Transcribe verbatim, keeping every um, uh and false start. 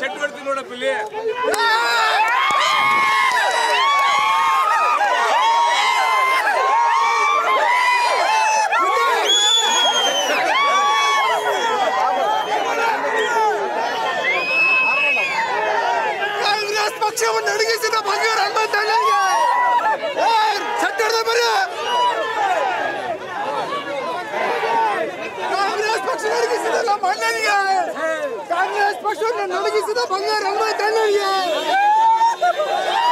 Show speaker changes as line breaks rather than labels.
Set ಬರ್ತೀನಿ ನೋಡಪ್ಪ ಇಲ್ಲಿ.
ಕಾಂಗ್ರೆಸ್ ಪಕ್ಷವನ್ನು ನಡಗಿಸಿದ ಬಂಗಾರ ಹನುಮಂತಣ್ಣನಿಗೆ ಸೆಟ್ ಹಿಡಿದ ಬರೀ ಕಾಂಗ್ರೆಸ್ ಪಕ್ಷ ನಡಗಿಸಿದ ನಮ್ಮ ಅಣ್ಣನಿಗೆ ಕಾಂಗ್ರೆಸ್ ಪಕ್ಷವನ್ನು ನಡಗಿಸಿದ ಬಂಗಾರ ಹನುಮಂತಣ್ಣನಿಗೆ